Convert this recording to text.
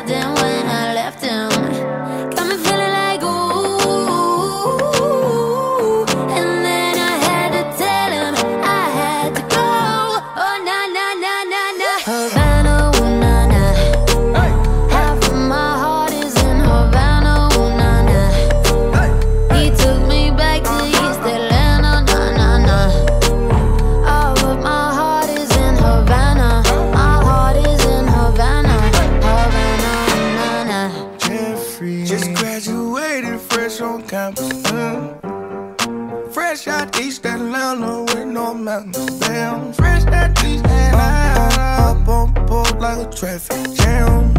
than when I left him. Got me feeling like ooh, and then I had to tell him I had to go. Oh na na na na na, Havana, ooh na na. Half of my heart is in Havana, ooh na na. He took me back to East Atlanta, na na na. Oh, but my heart is in Havana. My heart is in Havana, Havana, na na. Jeffrey just graduated fresh on campus. Fresh out East Atlanta with no mountains. Damn, fresh out East Atlanta. Up on board like a traffic jam.